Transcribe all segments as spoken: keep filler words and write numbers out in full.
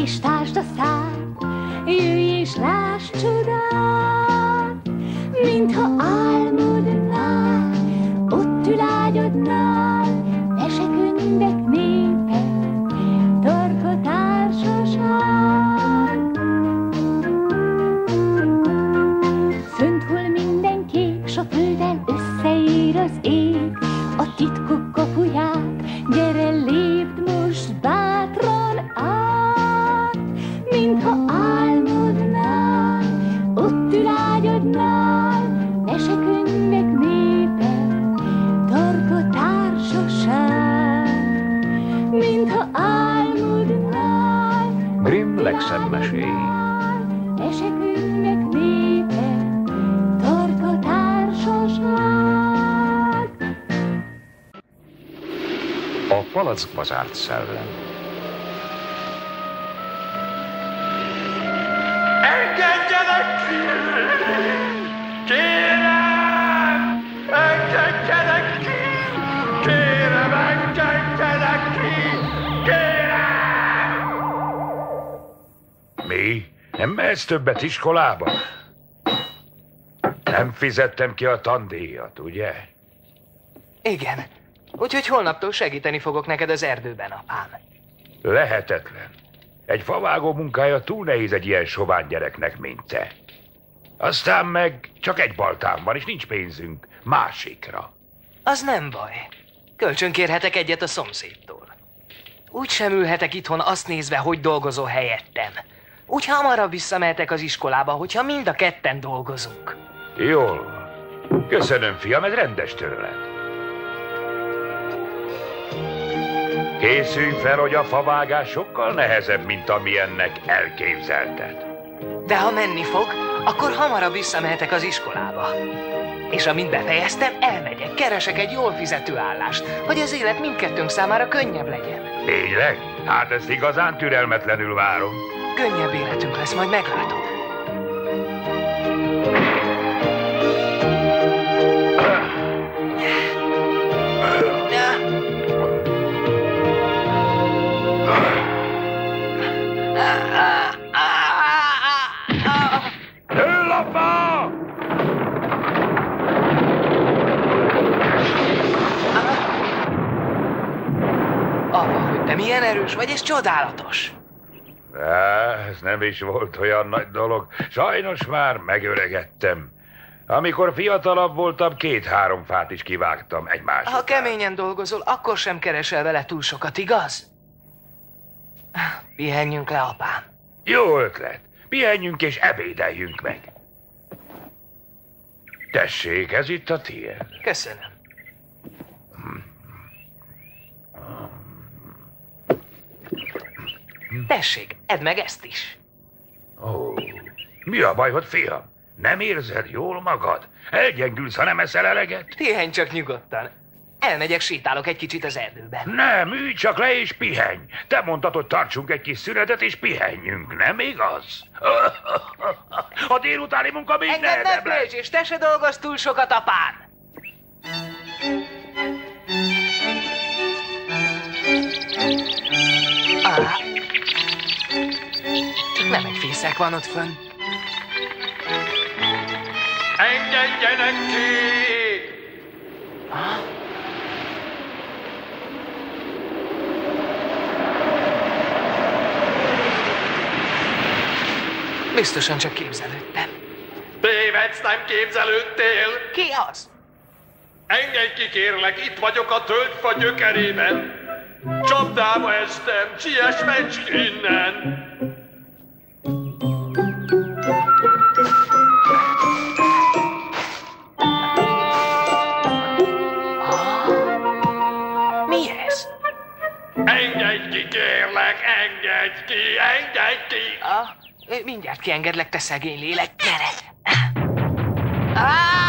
és tásd a szád, jöjj és láss csodát, mintha álmodnál, ott ül ágyadnál, mesekönyvek népe, torka társaság. Fönt hol minden kék, s a földdel összeér az ég, a titkok kapuját, gyere lépd most bátran át, mintha álmodnál, ott ül ágyadnál, mesekönyvek népe, torka társaság, mintha álmodnál. Grimm legszebb meséi. Mesekönyvek népe, torka társaság. A palackba zárt szellem. Engedjenek ki! Kérem! Engedjenek ki! Kérem, engedjenek ki! Kérem! Mi? Nem mehetsz többet iskolába? Nem fizettem ki a tandíjat, ugye? Igen. Úgyhogy holnaptól segíteni fogok neked az erdőben, apám. Lehetetlen. Egy favágó munkája túl nehéz egy ilyen sovány gyereknek, mint te. Aztán meg csak egy baltám van, és nincs pénzünk másikra. Az nem baj. Kölcsönkérhetek egyet a szomszédtól. Úgy sem ülhetek itthon azt nézve, hogy dolgozol helyettem. Úgy hamarabb visszamehetek az iskolába, hogyha mind a ketten dolgozunk. Jól van. Köszönöm, fiam, ez rendes tőled. Készülj fel, hogy a favágás sokkal nehezebb, mint amilyennek elképzelted. De ha menni fog, akkor hamarabb visszamehetek az iskolába. És amint befejeztem, elmegyek, keresek egy jól fizető állást, hogy az élet mindkettőnk számára könnyebb legyen. Tényleg? Hát ezt igazán türelmetlenül várom. Könnyebb életünk lesz, majd meglátod. Dől a fa! Apa, hogy te milyen erős vagy, ez csodálatos. Á, ez nem is volt olyan nagy dolog. Sajnos már megöregedtem. Amikor fiatalabb voltam, két-három fát is kivágtam egymás Ha után. keményen dolgozol, akkor sem keresel vele túl sokat, igaz? Pihenjünk le, apám. Jó ötlet. Pihenjünk és ebédeljünk meg. Tessék, ez itt a tiéd. Köszönöm. Tessék, edd meg ezt is. Ó, mi a bajod, fiam? Nem érzed jól magad? Elgyengülsz, ha nem eszel eleget? Pihenj csak nyugodtan. Elmegyek, sétálok egy kicsit az erdőben. Nem, ülj csak le és pihenj. Te mondtad, hogy tartsunk egy kis szünetet és pihenjünk, nem igaz? A délutáni munka még Engem ne nehezebb lesz. félts, és te se dolgozz túl sokat, apám! Ah. Nem egy fészek van ott fönn. Engedjenek ki! Ah. Biztosan csak képzelődtem. Tévedsz, nem képzelődtél! Ki az? Engedj ki, kérlek, itt vagyok a tölgyfa gyökerében. Csapdába estem, siess, menj innen! Mi ez? Engedj ki, kérlek, engedj ki, engedj ki! Ah, mindjárt kiengedlek, te szegény lélek, gyere! Ah!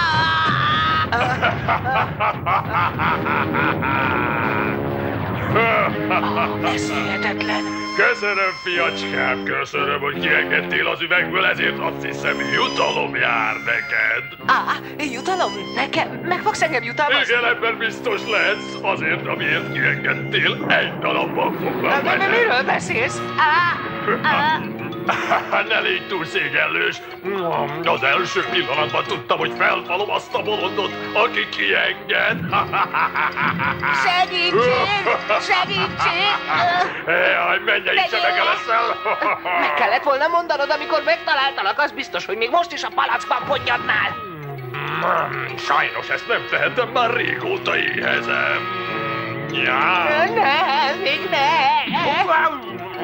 Ez hihetetlen! Köszönöm, fiacskám, köszönöm, hogy kiengedtél az üvegből, ezért azt hiszem, jutalom jár neked. Ah, jutalom? Nekem? Meg fogsz engem jutalmazni? Igen, ebben biztos lesz, azért, amiért kiengedtél, egy darabban foglal De, de, de miről beszélsz? Ah! Ne légy túl szégyellős. Az első pillanatban tudtam, hogy felfalom azt a bolondot, aki kienged. Segítség! Segítség! Jaj, menj is, sebege leszel. Meg kellett volna mondanod, amikor megtaláltalak, az biztos, hogy még most is a palackban podnyadnál. Sajnos ezt nem tehetem, már régóta éhezem. Ja. Nem, még nem!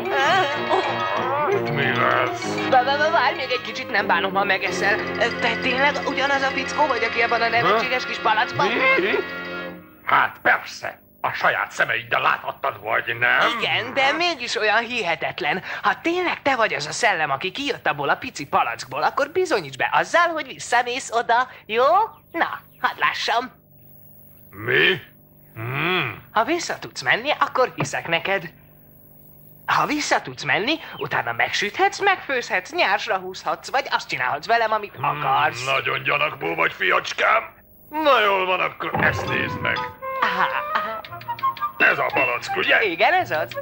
Mi lesz? Várj még egy kicsit, nem bánom, ha megeszel. Te tényleg ugyanaz a fickó vagy, aki abban a nevetséges kis palackban? Hát persze, a saját szemeiddel láthattad vagy, nem? Igen, de mégis olyan hihetetlen. Ha tényleg te vagy az a szellem, aki kijött abból a pici palackból, akkor bizonyíts be azzal, hogy visszamész oda, jó? Na, hadd lássam. Mi? Hmm. Ha vissza tudsz menni, akkor hiszek neked. Ha vissza tudsz menni, utána megsüthetsz, megfőzhetsz, nyársra húzhatsz, vagy azt csinálhatsz velem, amit akarsz. Hmm, nagyon gyanakvó vagy, fiacskám. Na jól van, akkor ezt nézd meg. Aha, aha. Ez a palack, ugye? Igen, ez az.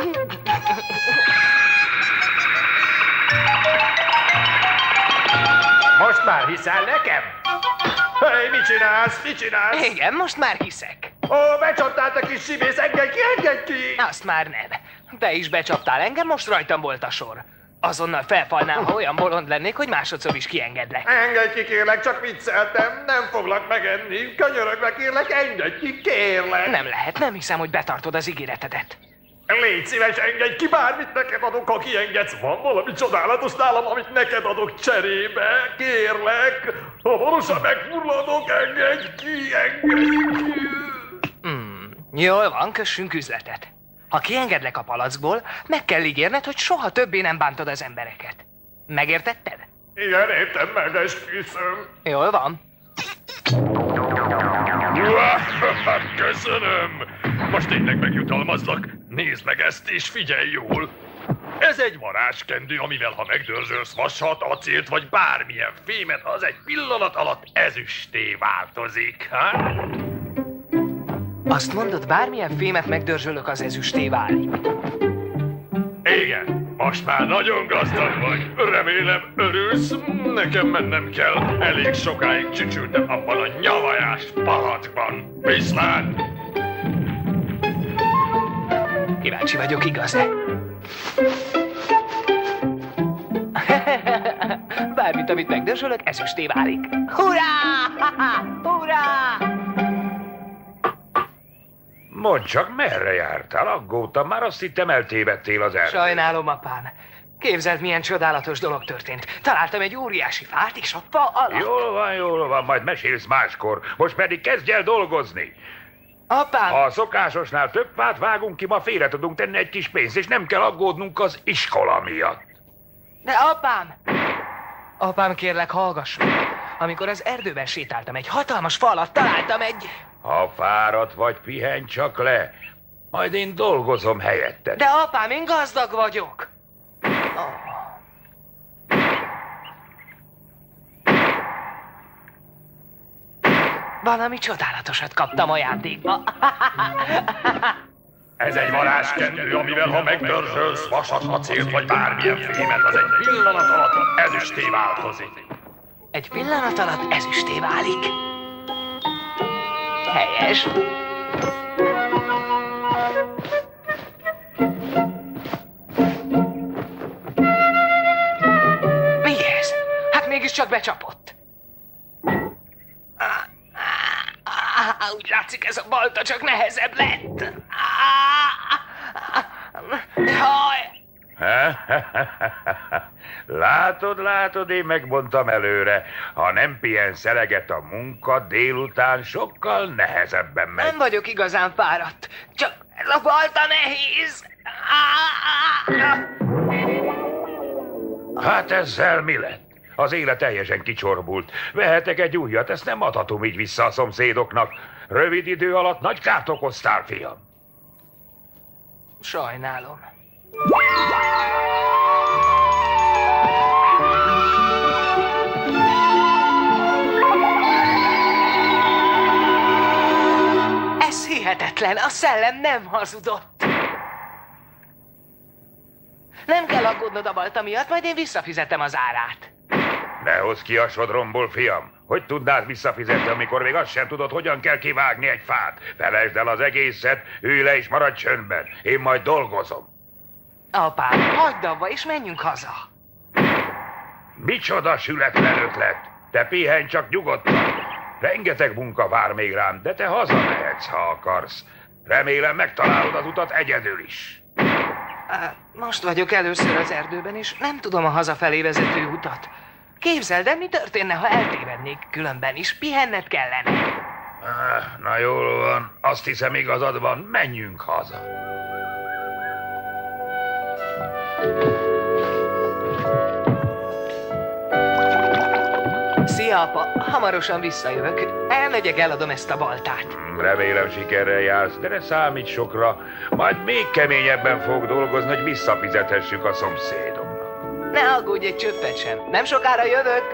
Most már hiszel nekem? Hey, mit csinálsz? Mit csinálsz? Igen, most már hiszek. Ó, becsaptál, te kis sibész, engedj ki, engedj ki! Azt már nem. Te is becsaptál engem, most rajtam volt a sor. Azonnal felfalnám, ha olyan bolond lennék, hogy másodszor is kiengedlek. Engedj ki, kérlek, csak vicceltem, nem foglak megenni. Könyörögve, kérlek, engedj ki, kérlek. Nem lehet, nem hiszem, hogy betartod az ígéretedet. Légy szíves, engedj ki, bármit neked adok, ha kiengedsz. Van valami csodálatos nálam, amit neked adok cserébe, kérlek. Hamarosan megfulladok, engedj ki, engedj ki. Hmm, jól van, kössünk üzletet. Ha kiengedlek a palackból, meg kell ígérned, hogy soha többé nem bántod az embereket. Megértetted? Igen, értem meg, esküszöm. Jól van. Köszönöm. Most tényleg megjutalmazlak. Nézd meg ezt és figyelj jól. Ez egy varázskendő, amivel ha megdörzsölsz vasat, acélt vagy bármilyen fémet, az egy pillanat alatt ezüstté változik. Ha? Azt mondod, bármilyen fémet megdörzsölök, az ezüsté válik. Igen, most már nagyon gazdag vagy. Remélem örülsz. Nekem mennem kell. Elég sokáig csücsültem abban a nyavajás palackban. Viszlát! Kíváncsi vagyok, igaz-e? Bármit, amit megdörzsölök, ezüsté válik. Hurrá! Hurrá! Mondd csak, merre jártál? Aggódtam, már azt hittem eltévedtél az erdőn. Sajnálom, apám. Képzeld, milyen csodálatos dolog történt. Találtam egy óriási fát, és a fa alatt... Jól van, jól van, majd mesélsz máskor. Most pedig kezdj el dolgozni. Apám! Ha a szokásosnál több fát vágunk ki, ma félre tudunk tenni egy kis pénzt, és nem kell aggódnunk az iskola miatt. De apám! Apám, kérlek, hallgass meg. Amikor az erdőben sétáltam, egy hatalmas fa alatt találtam egy... Ha fáradt vagy, pihenj csak le. Majd én dolgozom helyetted. De apám, én gazdag vagyok. Oh. Valami csodálatosat kaptam ajándékba. Ez egy varázskendő, amivel ha megdörzsölsz vasat, acélt vagy bármilyen fémet, az egy pillanat alatt ezüsté változik. Egy pillanat alatt ezüsté válik. Helyes. Mi ez? Hát mégiscsak becsapott. Á, á, á, úgy látszik, ez a balta csak nehezebb lett. Á, á, jaj. Látod, látod, én megmondtam előre. Ha nem pihensz eleget a munka, délután sokkal nehezebben megy. Nem vagyok igazán fáradt. Csak ez a balta nehéz. Hát ezzel mi lett? Az élet teljesen kicsorbult. Vehetek egy újat, ezt nem adhatom így vissza a szomszédoknak. Rövid idő alatt nagy kárt okoztál, fiam. Sajnálom. Ez hihetetlen, a szellem nem hazudott. Nem kell aggódnod a balta miatt, majd én visszafizetem az árát. Ne hozz ki a sodromból, fiam. Hogy tudnád visszafizetni, amikor még azt sem tudod, hogyan kell kivágni egy fát? Felejtsd el az egészet, ülj le és maradj csöndben. Én majd dolgozom. Apám, hagyd abba és menjünk haza. Micsoda sületlen ötlet. Te pihenj csak nyugodtan. Rengeteg munka vár még rám, de te hazamehetsz, ha akarsz. Remélem megtalálod az utat egyedül is. Most vagyok először az erdőben, és nem tudom a hazafelé vezető utat. Képzeld el, mi történne, ha eltévednék, különben is pihenned kellene. Ah, na jól van, azt hiszem igazad van, menjünk haza. Szia, apa, hamarosan visszajövök. Elmegyek, eladom ezt a baltát. Remélem sikerrel jársz, de ne számíts sokra. Majd még keményebben fog dolgozni, hogy visszafizethessük a szomszédomnak. Ne aggódj egy csöppet sem, nem sokára jövök.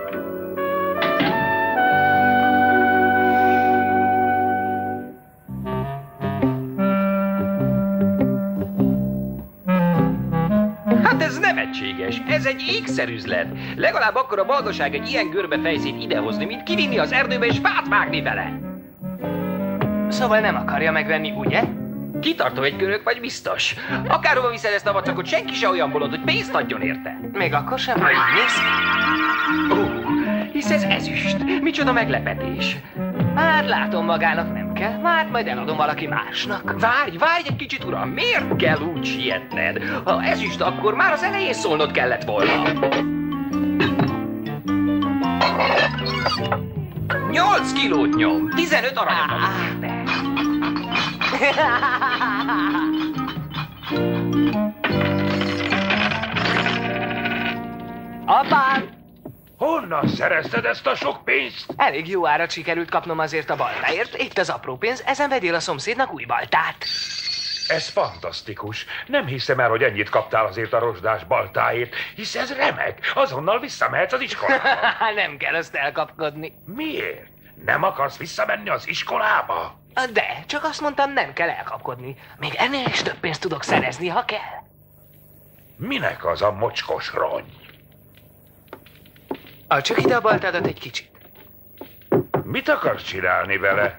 Hát ez nevetséges, ez egy ékszerüzlet. Legalább akkor a balgaság egy ilyen görbe fejszét idehozni, mint kivinni az erdőbe és fát vágni vele. Szóval nem akarja megvenni, ugye? Kitartó egy körök vagy biztos. Akárhova viszed ezt a vacakot, senki se olyan bolond, hogy pénzt adjon érte. Még akkor sem, ha így néz. Ó, hisz ez ezüst. Micsoda meglepetés. Már látom, magának nem kell, már majd eladom valaki másnak. Várj, várj egy kicsit, uram, miért kell úgy sietned? Ha ezüst, akkor már az elején szólnod kellett volna. Nyolc kilót nyom, tizenöt aranyat adok érte. Apám! Honnan szerezted ezt a sok pénzt? Elég jó árat sikerült kapnom azért a baltáért. Itt az apró pénz, ezen vegyél a szomszédnak új baltát. Ez fantasztikus. Nem hiszem el, hogy ennyit kaptál azért a rozsdás baltáért, hisz ez remek. Azonnal visszamehetsz az iskolába. Nem kell ezt elkapkodni. Miért? Nem akarsz visszamenni az iskolába? De, csak azt mondtam, nem kell elkapkodni. Még ennél is több pénzt tudok szerezni, ha kell. Minek az a mocskos rony? Add csak ide a baltádat egy kicsit. Mit akarsz csinálni vele?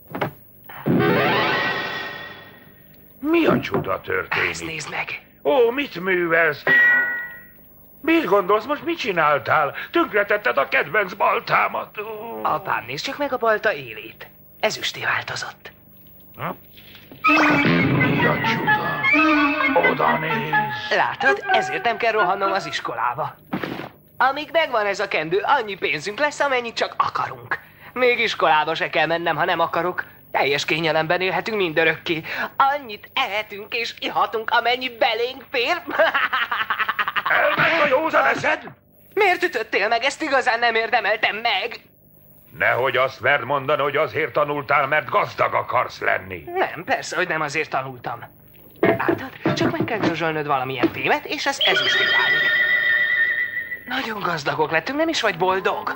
Mi a csuda Ezt történik? nézd meg. Ó, mit művelsz? Mit gondolsz, most mit csináltál? Tönkretetted a kedvenc baltámat. Ó. Apám, nézd csak meg a balta élét. Ezüsté változott. Ha? Mi a csuda? Oda néz. Látod, ezért nem kell rohannom az iskolába. Amíg megvan ez a kendő, annyi pénzünk lesz, amennyit csak akarunk. Még iskolába se kell mennem, ha nem akarok. Teljes kényelemben élhetünk mindörökké. Annyit ehetünk és ihatunk, amennyi belénk fér. Elment a józan eszed? Miért ütöttél meg? Ezt igazán nem érdemeltem meg. Nehogy azt verd mondani, hogy azért tanultál, mert gazdag akarsz lenni. Nem, persze, hogy nem azért tanultam. Látod? Csak meg kell dörzsölnöd valamilyen fémet, és ez ezüsté válik. Nagyon gazdagok lettünk, nem is vagy boldog?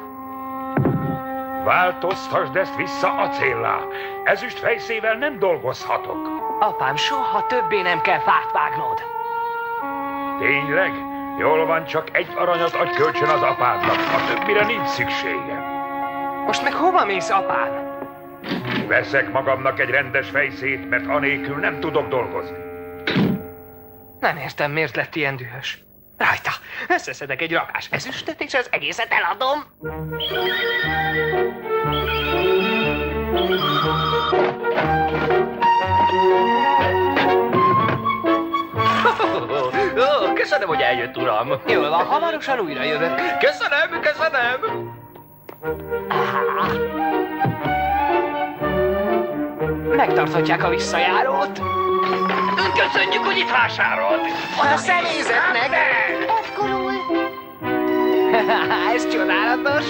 Változtasd ezt vissza acéllá. Ezüst fejszével nem dolgozhatok. Apám, soha többé nem kell fát vágnod. Tényleg? Jól van, csak egy aranyat adj kölcsön az apádnak. A többire nincs szükségem. Most meg hova mész, apám? Veszek magamnak egy rendes fejszét, mert anélkül nem tudok dolgozni. Nem értem, miért lett ilyen dühös. Rajta, összeszedek egy rakás ezüstöt, és az egészet eladom. Ó, köszönöm, hogy eljött, uram. Jól van, hamarosan újra jövök. Köszönöm, köszönöm. Megtarthatják a visszajárót. Köszönjük, hogy itt vásárolt. A személyzetnek. Ott Ez csodálatos.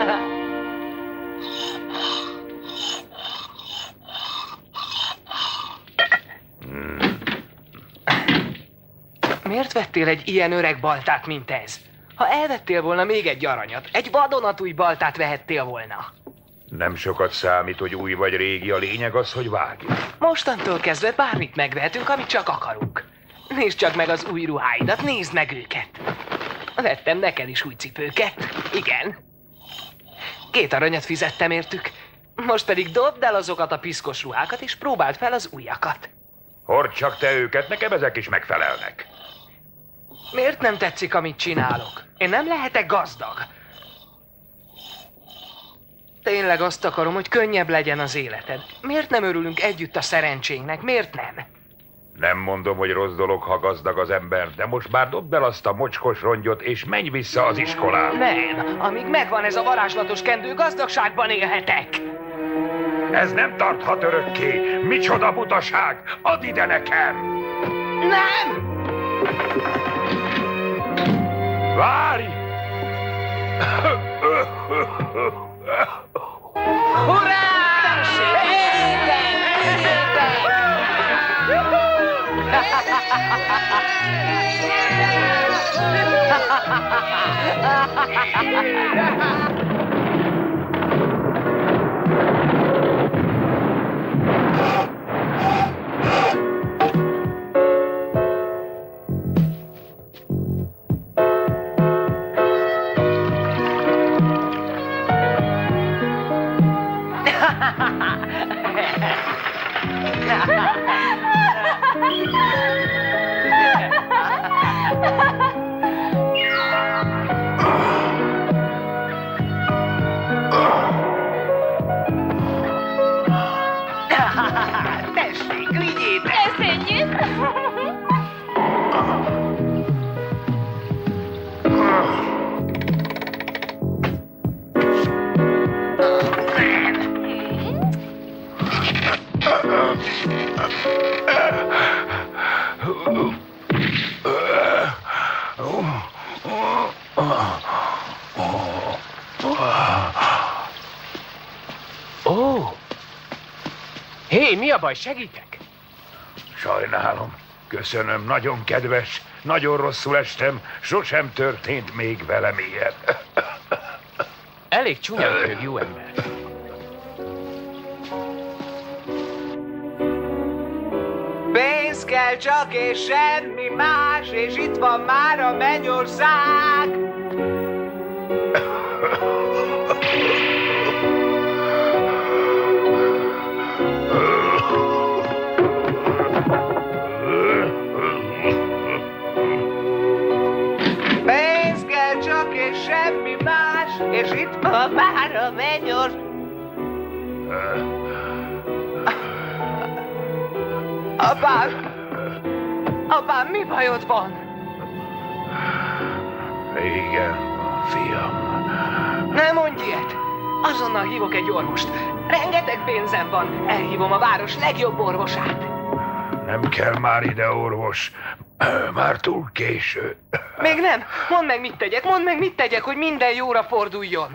Miért vettél egy ilyen öreg baltát, mint ez? Ha elvettél volna még egy aranyat, egy vadonatúj baltát vehettél volna. Nem sokat számít, hogy új vagy régi, a lényeg az, hogy vágj. Mostantól kezdve bármit megvehetünk, amit csak akarunk. Nézd csak meg az új ruháidat, nézd meg őket. Vettem neked is új cipőket. Igen. Két aranyat fizettem értük. Most pedig dobd el azokat a piszkos ruhákat, és próbáld fel az újakat. Hord csak te őket, nekem ezek is megfelelnek. Miért nem tetszik, amit csinálok? Én nem lehetek gazdag. Tényleg azt akarom, hogy könnyebb legyen az életed. Miért nem örülünk együtt a szerencsénknek? Miért nem? Nem mondom, hogy rossz dolog, ha gazdag az ember, de most már dobd el azt a mocskos rongyot, és menj vissza az iskolába. Nem, amíg megvan ez a varázslatos kendő, gazdagságban élhetek. Ez nem tarthat örökké. Micsoda butaság! Add ide nekem! Nem! Várj! Hurrá! Értem! Tessék, vigyétek! Köszönjük! Ó! Hé, mi a baj, segítek? Sajnálom. Köszönöm, nagyon kedves. Nagyon rosszul estem. Sosem történt még velem ilyen. Elég csúnyán röhög, jó ember. Pénz kell csak és semmi más, és itt van már a mennyország. Pénz kell csak és semmi más, és itt van már a mennyország. Apám! Apám, mi bajod van? Igen, fiam. Ne mondj ilyet! Azonnal hívok egy orvost. Rengeteg pénzem van. Elhívom a város legjobb orvosát. Nem kell már ide orvos. Már túl késő. Még nem. Mondd meg, mit tegyek. Mondd meg, mit tegyek, hogy minden jóra forduljon.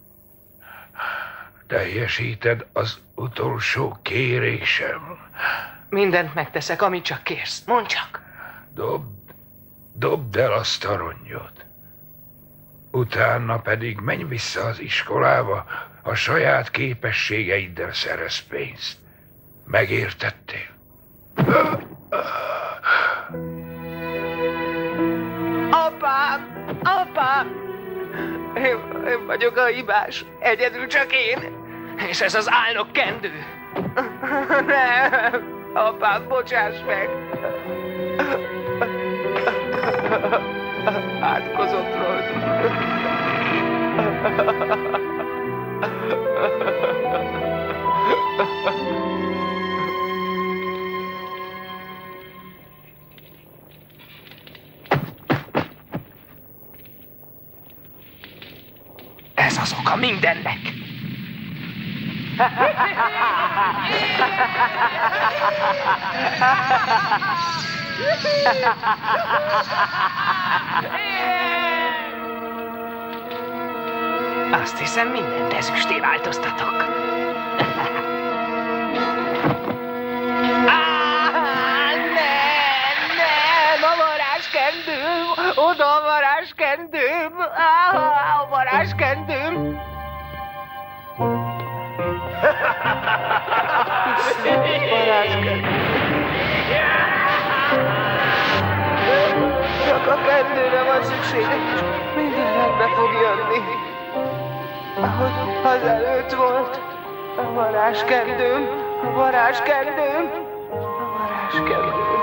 Teljesíted az utolsó kérésem. Mindent megteszek, amit csak kérsz. Mondd csak. Dobd, dobd el azt a rongyot. Utána pedig menj vissza az iskolába, a saját képességeiddel szerez pénzt. Megértettél? Apám! Apám! Én, én vagyok a hibás. Egyedül csak én. És ez az álnok kendő. Nem! Apám, bocsáss meg! Átkozott volt. Ez az oka mindennek. Azt hiszem, mindent ezüsté változtatok. Ah, nem, nem, a varázskendőm, oda a varázskendőm, ah, a varázskendőm. Varázskendőm. kettőre van szükségem, és minden rendbe fog jönni. Ahogy azelőtt volt, a varázskendőm, a varázskendőm, a varázskendőm.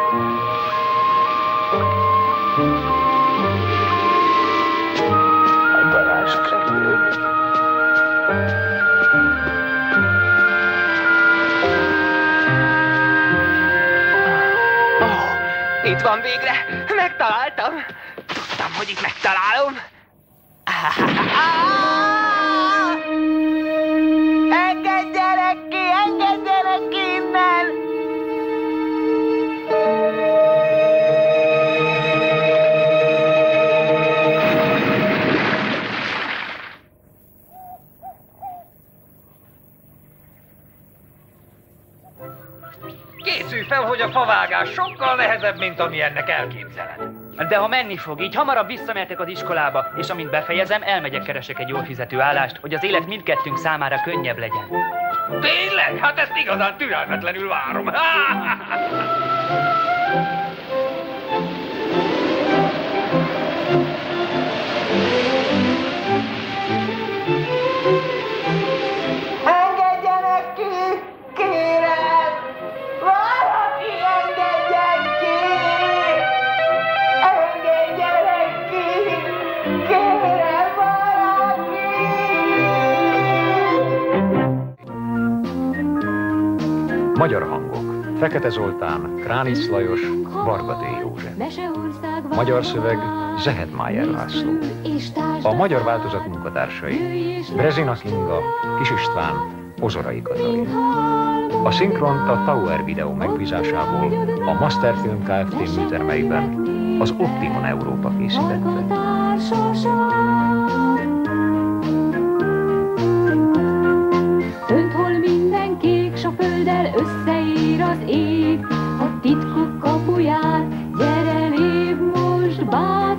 A varázskendőm. Oh, itt van végre! Megtaláltam! Tudtam, hogy itt megtalálom! Engedjenek ki! Engedjenek ki innen! Készülj fel, hogy a favágás sokkal nehezebb, mint ami ennek elképzeled. De ha menni fog, így hamarabb visszamehetek az iskolába, és amint befejezem, elmegyek, keresek egy jól fizető állást, hogy az élet mindkettőnk számára könnyebb legyen. Tényleg? Hát ezt igazán türelmetlenül várom. Engedjenek ki! Kérem! Valaki engedjen ki! Engedjenek ki! Kérem, valaki! Magyar hangok. Fekete Zoltán, Kránic Lajos, Varga D. József. Magyar szöveg Zehetmájer László. A magyar változat munkatársai Brezina Kinga, Kis István, Ozorai Katalin. A szinkront a Tower Videó megbízásából a Masterfilm Kft. Műtermeiben az Optimon Európa készítette. Fönt, hol minden kék, s a földdel összeér az ég, a titkok kapuját, gyere lép most bár.